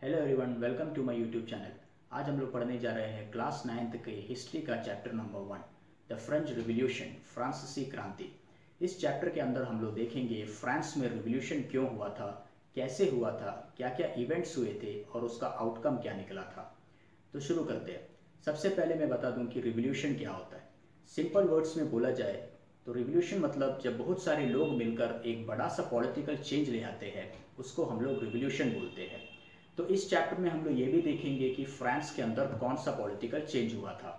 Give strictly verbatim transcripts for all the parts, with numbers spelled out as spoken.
Hello everyone, welcome to my YouTube channel. आज हम लोग पढ़ने जा रहे हैं क्लास नाइन्थ के हिस्ट्री का chapter number one, the French revolution, फ्रांसीसी क्रांति। इस चैप्टर के अंदर हम लोग देखेंगे फ्रांस में रिवॉल्यूशन क्यों हुआ था, कैसे हुआ था, क्या क्या इवेंट्स हुए थे और उसका आउटकम क्या निकला था। तो शुरू करते हैं। सबसे पहले मैं बता दूं कि रिवॉल्यूशन क्या होता है। सिंपल वर्ड्स में बोला जाए तो रिवॉल्यूशन मतलब जब बहुत सारे लोग मिलकर एक बड़ा सा पॉलिटिकल चेंज ले आते हैं, उसको हम लोग रिवॉल्यूशन बोलते हैं। तो इस चैप्टर में हम लोग ये भी देखेंगे कि फ्रांस के अंदर कौन सा पॉलिटिकल चेंज हुआ था।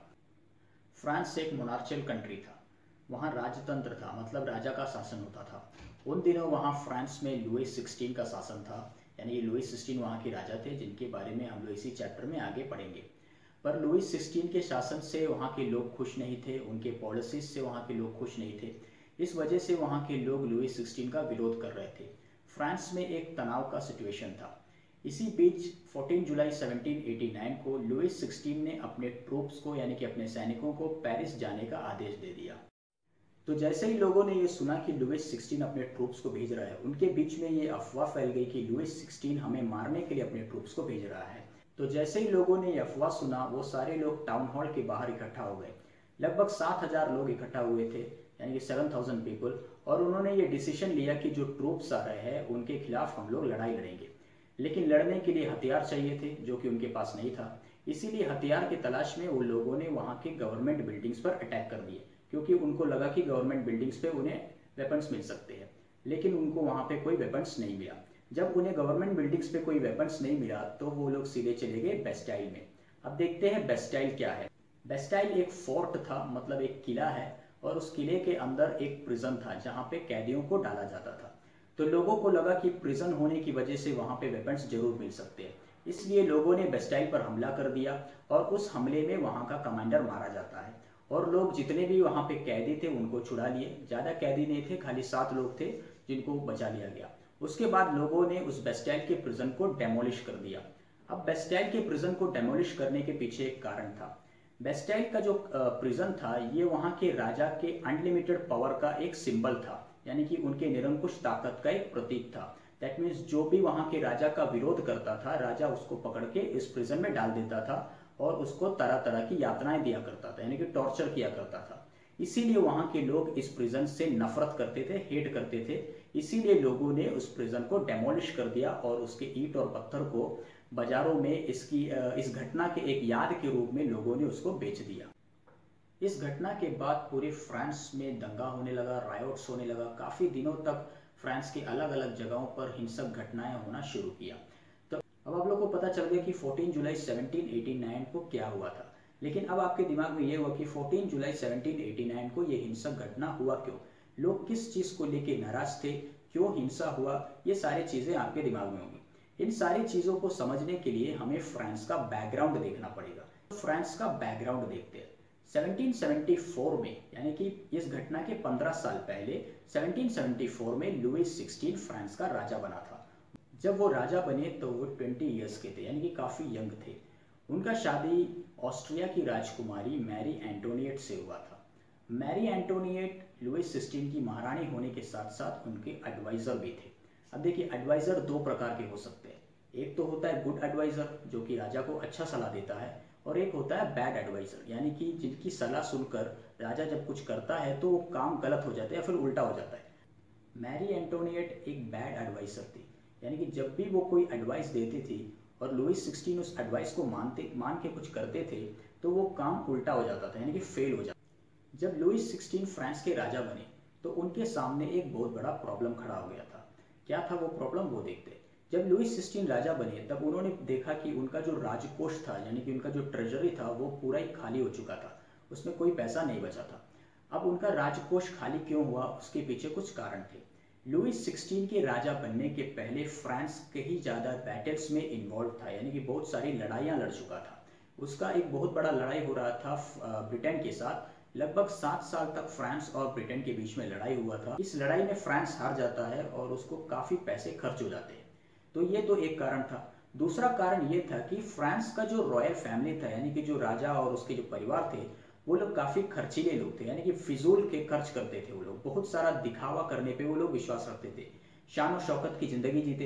फ्रांस एक मोनार्चियल कंट्री था, वहाँ राजतंत्र था, मतलब राजा का शासन होता था। उन दिनों वहाँ फ्रांस में लुई सिक्सटीन का शासन था, यानी लुई सिक्सटीन वहाँ के राजा थे जिनके बारे में हम लोग इसी चैप्टर में आगे पढ़ेंगे। पर लुई सिक्सटीन के शासन से वहाँ के लोग खुश नहीं थे, उनके पॉलिसीज से वहाँ के लोग खुश नहीं थे। इस वजह से वहाँ के लोग लुई सिक्सटीन का विरोध कर रहे थे। फ्रांस में एक तनाव का सिचुएशन था। इसी बीच चौदह जुलाई सत्रह सौ नवासी को लुई सिक्सटीन ने अपने ट्रूप्स को यानी कि अपने सैनिकों को पेरिस जाने का आदेश दे दिया। तो जैसे ही लोगों ने ये सुना कि लुई सिक्सटीन अपने ट्रूप्स को भेज रहा है, उनके बीच में ये अफवाह फैल गई कि लुई सिक्सटीन हमें मारने के लिए अपने ट्रूप्स को भेज रहा है। तो जैसे ही लोगों ने ये अफवाह सुना, वो सारे लोग टाउन हॉल के बाहर इकट्ठा हो गए। लगभग सात हजार लोग इकट्ठा हुए थे, यानी कि सेवन थाउजेंड पीपल। और उन्होंने ये डिसीजन लिया कि जो ट्रूप्स आ रहे हैं उनके खिलाफ हम लोग लड़ाई लड़ेंगे। लेकिन लड़ने के लिए हथियार चाहिए थे, जो कि उनके पास नहीं था। इसीलिए हथियार की तलाश में वो लोगों ने वहाँ के गवर्नमेंट बिल्डिंग्स पर अटैक कर दिए, क्योंकि उनको लगा कि गवर्नमेंट बिल्डिंग्स पे उन्हें वेपन्स मिल सकते हैं। लेकिन उनको वहाँ पे कोई वेपन्स नहीं मिला। जब उन्हें गवर्नमेंट बिल्डिंग्स पे कोई वेपन्स नहीं मिला तो वो लोग सीधे चले गए बेस्टाइल में। अब देखते हैं बेस्टाइल क्या है। बेस्टाइल एक फोर्ट था, मतलब एक किला है, और उस किले के अंदर एक प्रिजन था जहाँ पे कैदियों को डाला जाता था। तो लोगों को लगा कि प्रिजन होने की वजह से वहाँ पे वेपन्स जरूर मिल सकते हैं, इसलिए लोगों ने बेस्टाइल पर हमला कर दिया और उस हमले में वहाँ का कमांडर मारा जाता है। और लोग जितने भी वहाँ पे कैदी थे उनको छुड़ा लिए। ज़्यादा कैदी नहीं थे, खाली सात लोग थे जिनको बचा लिया गया। उसके बाद लोगों ने उस बेस्टाइल के प्रिजन को डेमोलिश कर दिया। अब बेस्टाइल के प्रिजन को डेमोलिश करने के पीछे एक कारण था। बेस्टाइल का जो प्रिजन था ये वहाँ के राजा के अनलिमिटेड पावर का एक सिंबल था, यानी कि उनके निरंकुश ताकत का एक प्रतीक था। दैट मीन्स जो भी वहाँ के राजा का विरोध करता था, राजा उसको पकड़ के इस प्रिजन में डाल देता था और उसको तरह तरह की यातनाएं दिया करता था, यानी कि टॉर्चर किया करता था। इसीलिए वहाँ के लोग इस प्रिजन से नफरत करते थे, हेट करते थे। इसीलिए लोगों ने उस प्रिजन को डेमोलिश कर दिया और उसके ईंट और पत्थर को बाजारों में इसकी इस घटना के एक याद के रूप में लोगों ने उसको बेच दिया। इस घटना के बाद पूरे फ्रांस में दंगा होने लगा, रायोट्स होने लगा। काफी दिनों तक फ्रांस के अलग अलग जगहों पर हिंसक घटनाएं होना शुरू किया। तो अब आप लोग को पता चल गया कि चौदह जुलाई सत्रह सौ नवासी को क्या हुआ था। लेकिन अब आपके दिमाग में ये हुआ कि चौदह जुलाई सत्रह सौ नवासी को ये हिंसक घटना हुआ क्यों, लोग किस चीज को लेके नाराज थे, क्यों हिंसा हुआ, ये सारी चीजें आपके दिमाग में होंगी। इन सारी चीजों को समझने के लिए हमें फ्रांस का बैकग्राउंड देखना पड़ेगा। फ्रांस का बैकग्राउंड देखते हैं। सत्रह सौ चौहत्तर में, यानी कि इस घटना के पंद्रह साल पहले सत्रह सौ चौहत्तर में लुई सिक्सटीन फ्रांस का राजा बना था। जब वो राजा बने तो वो बीस इयर्स के थे, यानी कि काफी यंग थे। उनका शादी ऑस्ट्रिया की राजकुमारी मैरी एंटोनिएट से हुआ था। मैरी एंटोनिएट लुई सिक्सटीन की महारानी होने के साथ साथ उनके एडवाइजर भी थे। अब देखिए, एडवाइजर दो प्रकार के हो सकते हैं। एक तो होता है गुड एडवाइजर, जो कि राजा को अच्छा सलाह देता है, और एक होता है बैड एडवाइजर, यानी कि जिनकी सलाह सुनकर राजा जब कुछ करता है तो वो काम गलत हो जाता है या फिर उल्टा हो जाता है। मैरी एंटोनिएट एक बैड एडवाइजर थी, यानी कि जब भी वो कोई एडवाइस देती थी और लुई सिक्सटीन उस एडवाइस को मानते मान के कुछ करते थे तो वो काम उल्टा हो जाता था, यानी कि फेल हो जाता। जब लुई सिक्सटीन फ्रांस के राजा बने तो उनके सामने एक बहुत बड़ा प्रॉब्लम खड़ा हो गया था। क्या था वो प्रॉब्लम, वो देखते हैं। जब लुई सिक्सटीन राजा बने तब उन्होंने देखा कि उनका जो राजकोष था, यानी कि उनका जो ट्रेजरी था, वो पूरा ही खाली हो चुका था, उसमें कोई पैसा नहीं बचा था। अब उनका राजकोष खाली क्यों हुआ, उसके पीछे कुछ कारण थे। लुई सिक्सटीन के राजा बनने के पहले फ्रांस कहीं ज्यादा बैटल्स में इन्वॉल्व था, यानी कि बहुत सारी लड़ाइयां लड़ चुका था। उसका एक बहुत बड़ा लड़ाई हो रहा था ब्रिटेन के साथ। लगभग सात साल तक फ्रांस और ब्रिटेन के बीच में लड़ाई हुआ था। इस लड़ाई में फ्रांस हार जाता है और उसको काफी पैसे खर्च हो जाते हैं। तो ये तो एक कारण था। दूसरा कारण ये था कि फ्रांस का जो रॉयल फैमिली था, यानी कि जो राजा और उसके जो परिवार थे, वो लोग काफी खर्चीले लोग थे, यानी कि फिजूल के खर्च करते थे। वो लोग बहुत सारा दिखावा करने पे वो लोग विश्वास रखते थे, शान और शौकत की जिंदगी जीते थे।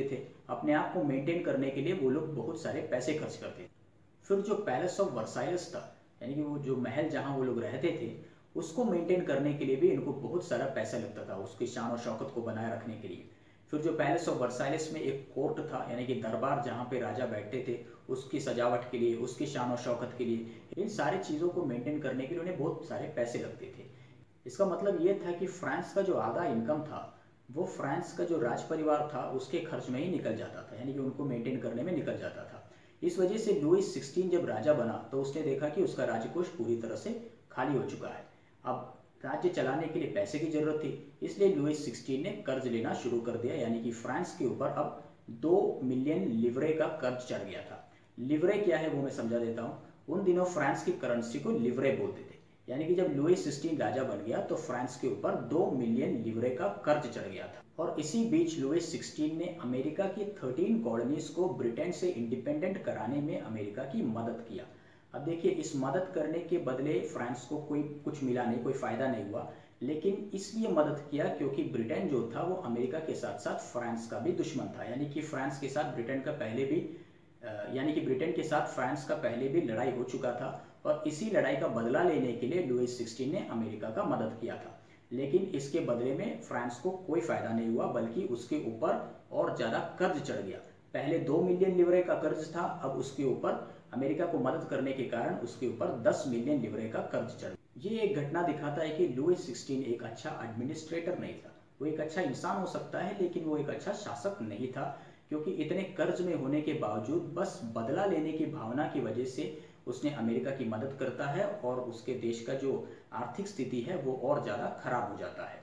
अपने आप को मेंटेन करने के लिए वो लोग बहुत सारे पैसे खर्च करते थे। फिर जो पैलेस ऑफ वर्साइल्स था, यानी कि वो जो महल जहाँ वो लोग रहते थे, उसको मेंटेन करने के लिए भी इनको बहुत सारा पैसा लगता था, उसकी शान और शौकत को बनाए रखने के लिए। फिर जो पैलेस ऑफ वर्साइल्स में एक कोर्ट था, यानी कि दरबार जहाँ पे राजा बैठते थे, उसकी सजावट के लिए, उसकी शान और शौकत के लिए, इन सारी चीज़ों को मेंटेन करने के लिए उन्हें बहुत सारे पैसे लगते थे। इसका मतलब ये था कि फ्रांस का जो आधा इनकम था वो फ्रांस का जो राज परिवार था उसके खर्च में ही निकल जाता था, यानी कि उनको मेंटेन करने में निकल जाता था। इस वजह से लुइस सिक्सटीन जब राजा बना तो उसने देखा कि उसका राजकोष पूरी तरह से खाली हो चुका है। अब राज्य चलाने के लिए पैसे की जरूरत थी, इसलिए लुइस सिक्सटीन ने कर्ज लेना शुरू कर दिया, यानी कि फ्रांस के ऊपर अब दो मिलियन लिवरे का कर्ज चढ़ गया था। लिवरे क्या है वो मैं समझा देता हूँ। उन दिनों फ्रांस की करेंसी को लिवरे बोलते थे, यानी कि जब लुइस सिक्सटीन राजा बन गया तो फ्रांस के ऊपर दो मिलियन लिवरे का कर्ज चढ़ गया था। और इसी बीच लुइस सिक्सटीन ने अमेरिका की थर्टीन कॉलोनीज को ब्रिटेन से इंडिपेंडेंट कराने में अमेरिका की मदद किया। अब देखिए, इस मदद करने के बदले फ्रांस को कोई कुछ मिला नहीं, कोई फायदा नहीं हुआ, लेकिन इसलिए मदद किया क्योंकि ब्रिटेन जो था वो अमेरिका के साथ साथ फ्रांस का भी दुश्मन था। यानी कि फ्रांस के साथ ब्रिटेन का पहले भी यानी कि ब्रिटेन के साथ फ्रांस का पहले भी लड़ाई हो चुका था, और इसी लड़ाई का बदला लेने के लिए लुइस सिक्सटीन ने अमेरिका का मदद किया था। लेकिन इसके बदले में फ्रांस को कोई फायदा नहीं हुआ, बल्कि उसके ऊपर और ज्यादा कर्ज चढ़ गया। पहले दो मिलियन लिवरे का कर्ज था, अब उसके ऊपर अमेरिका को मदद करने के कारण उसके ऊपर दस मिलियन लिवरे का कर्ज चढ़ गया। ये एक घटना दिखाता है कि लुइस सिक्सटीन एक अच्छा एडमिनिस्ट्रेटर नहीं था। वो एक अच्छा इंसान हो सकता है, लेकिन वो एक अच्छा शासक नहीं था, क्योंकि इतने कर्ज में होने के बावजूद बस बदला लेने की भावना की वजह से उसने अमेरिका की मदद करता है और उसके देश का जो आर्थिक स्थिति है वो और ज्यादा खराब हो जाता है।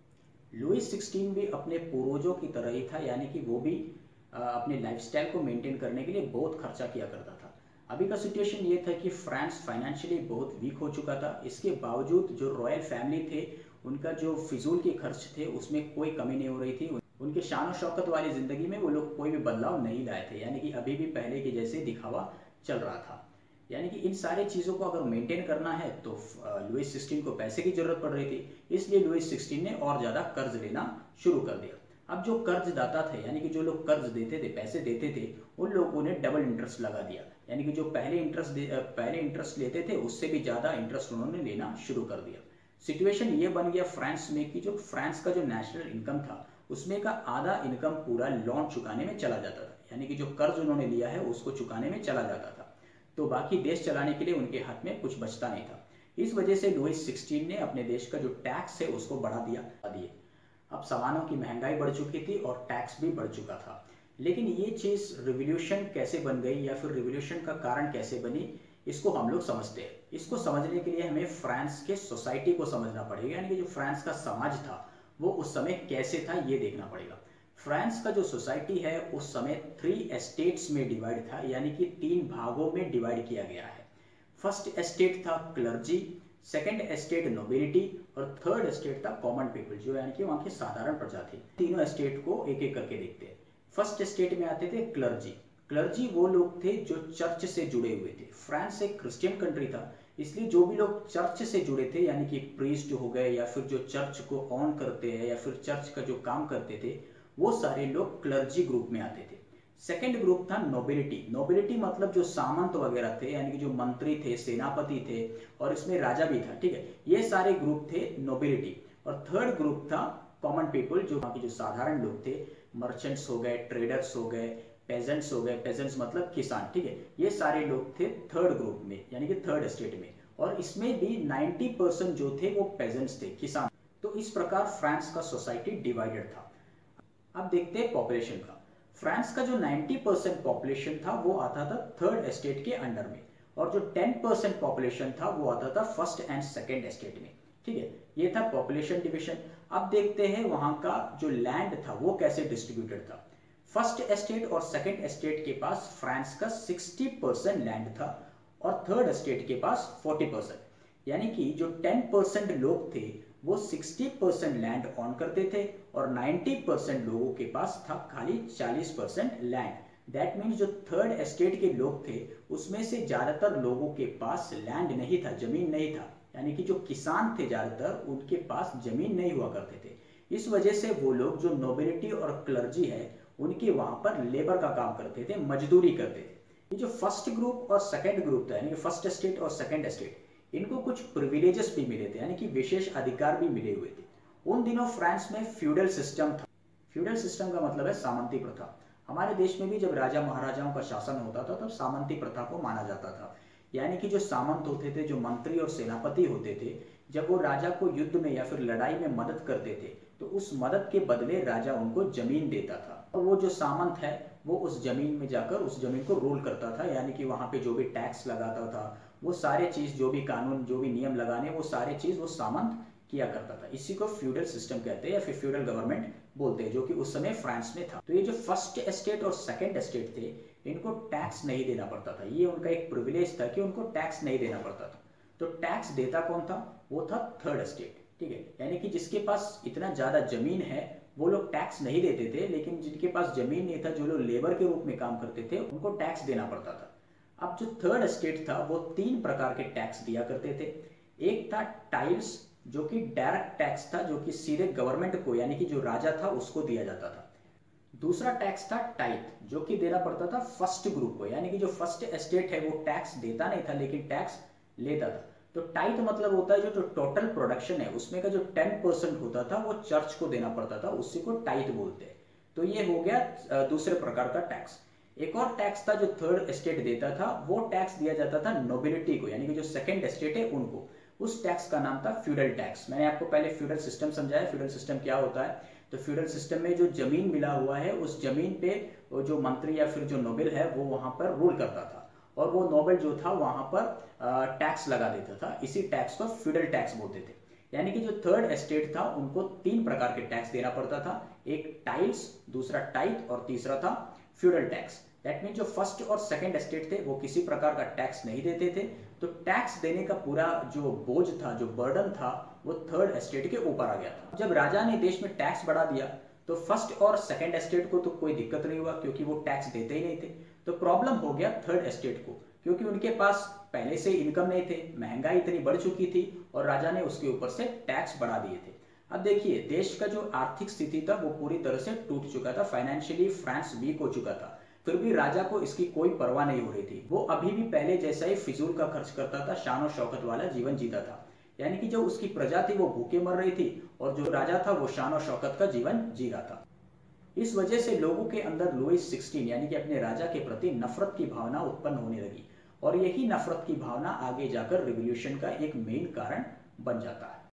लुइस सिक्सटीन भी अपने पूर्वजों की तरह ही था, यानी कि वो भी अपने लाइफस्टाइल को मेंटेन करने के लिए बहुत खर्चा किया करता था। अभी का सिचुएशन ये था कि फ्रांस फाइनेंशियली बहुत वीक हो चुका था। इसके बावजूद जो रॉयल फैमिली थे उनका जो फिजूल के खर्च थे उसमें कोई कमी नहीं हो रही थी। उनके शान और शौकत वाली जिंदगी में वो लोग कोई भी बदलाव नहीं लाए थे, यानी कि अभी भी पहले के जैसे दिखावा चल रहा था। यानी कि इन सारी चीज़ों को अगर मेंटेन करना है तो लुइस सिक्सटीन को पैसे की जरूरत पड़ रही थी, इसलिए लुइस सिक्सटीन ने और ज़्यादा कर्ज लेना शुरू कर दिया। अब जो कर्जदाता थे, यानी कि जो लोग कर्ज देते थे, पैसे देते थे, उन लोगों ने डबल इंटरेस्ट लगा दिया, यानी कि जो पहले इंटरेस्ट पहले इंटरेस्ट लेते थे उससे भी ज़्यादा इंटरेस्ट उन्होंने लेना शुरू कर दिया। सिचुएशन ये बन गया फ्रांस में कि जो फ्रांस का जो नेशनल इनकम था उसमें का आधा इनकम पूरा लोन चुकाने में चला जाता था, यानी कि जो कर्ज उन्होंने लिया है उसको चुकाने में चला जाता था, तो बाकी देश चलाने के लिए उनके हाथ में कुछ बचता नहीं था। इस वजह से लुइस सिक्सटीन ने अपने देश का जो टैक्स है उसको बढ़ा दिया दिए अब सामानों की महंगाई बढ़ चुकी थी और टैक्स भी बढ़ चुका था। लेकिन ये चीज रिवॉल्यूशन कैसे बन गई या फिर रिवॉल्यूशन का कारण कैसे बनी, इसको हम लोग समझते हैं। इसको समझने के लिए हमें फ्रांस के सोसाइटी को समझना पड़ेगा, यानी कि जो फ्रांस का समाज था वो उस समय कैसे था ये देखना पड़ेगा। फ्रांस का जो सोसाइटी है उस समय थ्री एस्टेट्स में डिवाइड था, यानी कि तीन भागों में डिवाइड किया गया है। फर्स्ट एस्टेट था क्लर्जी, सेकंड एस्टेट नोबिलिटी और थर्ड एस्टेट था कॉमन पीपल, जो यानी कि वहां की साधारण प्रजा थी। तीनों एस्टेट को एक एक करके देखते हैं। फर्स्ट एस्टेट में आते थे क्लर्जी। क्लर्जी वो लोग थे जो चर्च से जुड़े हुए थे। फ्रांस एक क्रिश्चियन कंट्री था, इसलिए जो भी लोग चर्च से जुड़े थे, यानी कि प्रीस्ट हो गए या फिर जो चर्च को ऑन करते हैं या फिर चर्च का जो काम करते थे, वो सारे लोग क्लर्जी ग्रुप में आते थे। सेकंड ग्रुप था नोबिलिटी। नोबिलिटी मतलब जो सामंत वगैरह थे, यानी कि जो मंत्री थे, सेनापति थे और इसमें राजा भी था, ठीक है, ये सारे ग्रुप थे नोबिलिटी। और थर्ड ग्रुप था कॉमन पीपल, जो वहां के जो साधारण लोग थे, मर्चेंट्स हो गए, ट्रेडर्स हो गए, पेजेंट्स हो गए, पेजेंट्स मतलब किसान, ठीक है, ये सारे लोग थे थर्ड ग्रुप में, यानी कि थर्ड एस्टेट में। और इसमें भी नब्बे परसेंट जो थे वो पेजेंट्स थे, किसान। तो इस प्रकार फ्रांस का सोसाइटी डिवाइडेड था। अब देखते हैं पॉपुलेशन का। फ्रांस का जो नब्बे परसेंट पॉपुलेशन था वो आता था थर्ड एस्टेट के अंडर में, और जो दस परसेंट पॉपुलेशन था वो आता था फर्स्ट एंड सेकंड एस्टेट में, ठीक है, ये था पॉपुलेशन डिवीजन। अब देखते हैं वहां का जो लैंड था वो कैसे डिस्ट्रीब्यूटेड था। फर्स्ट एस्टेट और सेकंड एस्टेट के पास फ्रांस का साठ परसेंट लैंड था और थर्ड एस्टेट के पास चालीस परसेंट, यानी कि जो दस परसेंट लोग थे वो साठ परसेंट लैंड ऑन करते थे और नब्बे परसेंट लोगों के पास था खाली चालीस परसेंट लैंड। दैट मीन्स जो थर्ड एस्टेट के लोग थे उसमें से ज्यादातर लोगों के पास लैंड नहीं था, जमीन नहीं था, यानी कि जो किसान थे ज्यादातर उनके पास जमीन नहीं हुआ करते थे। इस वजह से वो लोग जो नोबिलिटी और क्लर्जी है उनके वहां पर लेबर का काम करते थे, मजदूरी करते थे। ये जो फर्स्ट ग्रुप और सेकंड ग्रुप था, यानी कि फर्स्ट एस्टेट और सेकंड एस्टेट, इनको कुछ प्रिविलेजेस भी मिले थे, यानी कि विशेष अधिकार भी मिले हुए थे। उन दिनों फ्रांस में फ्यूडल सिस्टम था। फ्यूडल सिस्टम का मतलब है सामंती प्रथा। हमारे देश में भी जब राजा महाराजाओं का शासन होता था तब सामंती प्रथा को माना जाता था, यानी कि जो सामंत होते थे, जो मंत्री और सेनापति होते थे, जब वो राजा को युद्ध में या फिर लड़ाई में मदद करते थे तो उस मदद के बदले राजा उनको जमीन देता था, और वो जो सामंत है वो उस जमीन में जाकर उस जमीन को रूल करता था, यानी कि वहां पे जो भी टैक्स लगाता था, वो सारे चीज, जो भी कानून, जो भी नियम लगाने, वो सारे चीज वो सामंत किया करता था। इसी को फ्यूडल सिस्टम कहते हैं या फिर फ्यूडल गवर्नमेंट बोलते हैं, जो कि उस समय फ्रांस में था। तो ये जो फर्स्ट एस्टेट और सेकंड एस्टेट थे, इनको टैक्स नहीं देना पड़ता था। ये उनका एक प्रिविलेज था कि उनको टैक्स नहीं देना पड़ता था। तो टैक्स देता कौन था? वो था थर्ड एस्टेट, ठीक है। यानी कि जिसके पास इतना ज्यादा जमीन है वो लोग टैक्स नहीं देते थे, लेकिन जिनके पास जमीन नहीं था, जो लोग लेबर के रूप में काम करते थे, उनको टैक्स देना पड़ता था। अब जो थर्ड एस्टेट था वो तीन प्रकार के टैक्स दिया करते थे। एक था टाइल्स, जो कि डायरेक्ट टैक्स था, जो कि सीधे गवर्नमेंट को, यानी कि जो राजा था उसको दिया जाता था। दूसरा टैक्स था टाइथ, जो कि देना पड़ता था फर्स्ट ग्रुप को, यानी कि जो फर्स्ट एस्टेट है वो टैक्स देता नहीं था लेकिन टैक्स लेता था। तो टाइथ मतलब होता है जो जो टोटल प्रोडक्शन है उसमें का जो टेन परसेंट होता था वो चर्च को देना पड़ता था, उसी को टाइथ बोलते हैं। तो ये हो गया दूसरे प्रकार का टैक्स। एक और टैक्स था जो थर्ड एस्टेट देता था, वो टैक्स दिया जाता था नोबिलिटी को, यानी कि जो सेकंड एस्टेट है उनको। उस टैक्स का नाम था फ्यूडल टैक्स। मैंने आपको पहले फ्यूडल सिस्टम समझाया, फ्यूडल सिस्टम क्या होता है। तो फ्यूडल सिस्टम में जो जमीन मिला हुआ है उस जमीन पे जो मंत्री या फिर जो नोबेल है वो वहां पर रूल करता था, और वो नोबेल जो था वहां पर टैक्स लगा देता था। इसी टैक्स को फ्यूडल टैक्स बोलते थे। यानी कि जो थर्ड एस्टेट था उनको तीन प्रकार के टैक्स देना पड़ता था, एक टाइल्स, दूसरा टाइथ और तीसरा था फ्यूडल टैक्स। दैट मीन जो फर्स्ट और सेकंड एस्टेट थे वो किसी प्रकार का टैक्स नहीं देते थे, तो टैक्स देने का पूरा जो बोझ था, जो बर्डन था, वो थर्ड एस्टेट के ऊपर आ गया था। जब राजा ने देश में टैक्स बढ़ा दिया तो फर्स्ट और सेकंड एस्टेट को तो कोई दिक्कत नहीं हुआ, क्योंकि वो टैक्स देते ही नहीं थे। तो प्रॉब्लम हो गया थर्ड एस्टेट को, क्योंकि उनके पास पहले से इनकम नहीं थे, महंगाई इतनी बढ़ चुकी थी और राजा ने उसके ऊपर से टैक्स बढ़ा दिए थे। अब देखिए, देश का जो आर्थिक स्थिति था वो पूरी तरह से टूट चुका था, फाइनेंशियली फ्रांस वीक हो चुका था। फिर भी राजा को इसकी कोई परवाह नहीं हो रही थी। वो अभी भी पहले जैसा ही फिजूल का खर्च करता था, शान और शौकत वाला जीवन जीता था। यानी कि जो उसकी प्रजा थी वो भूखे मर रही थी, और जो राजा था वो शान और शौकत का जीवन जी रहा था। इस वजह से लोगों के अंदर लुईस सिक्सटीन यानी कि अपने राजा के प्रति नफरत की भावना उत्पन्न होने लगी, और यही नफरत की भावना आगे जाकर रिवॉल्यूशन का एक मेन कारण बन जाता है।